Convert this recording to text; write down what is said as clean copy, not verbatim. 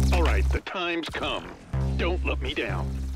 All right, the time's come. Don't let me down.